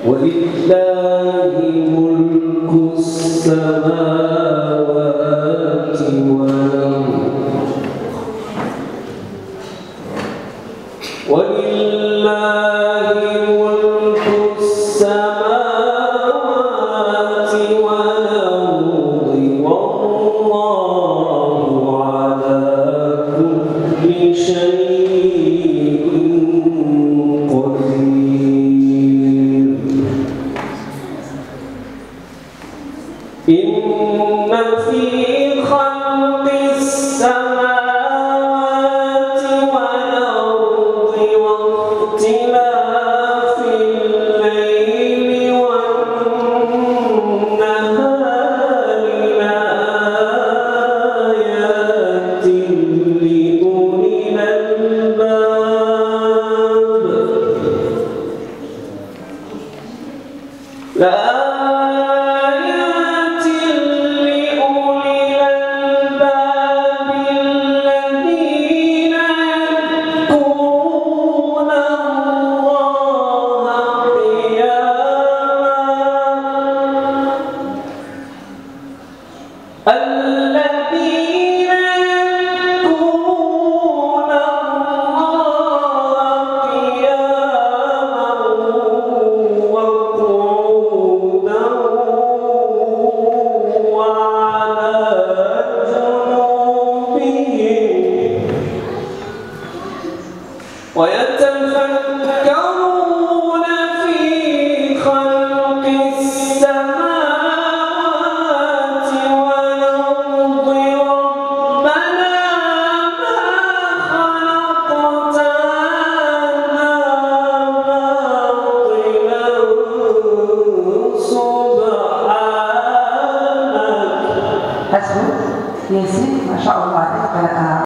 ولله ملك السماوات والأرض ولله ملك السماوات والأرض والله على كل شيء قدير. إن في خلق السماوات والأرض واختلاف الليل والنهار لآيات لأولي الألباب. لآيات لأولي الألباب الذين يذكرون الله ويتفكرون في خلق السماوات والأرض ربنا ما خلقت هذا باطلا سبحانك. حسبك ياسين ما شاء الله عليك.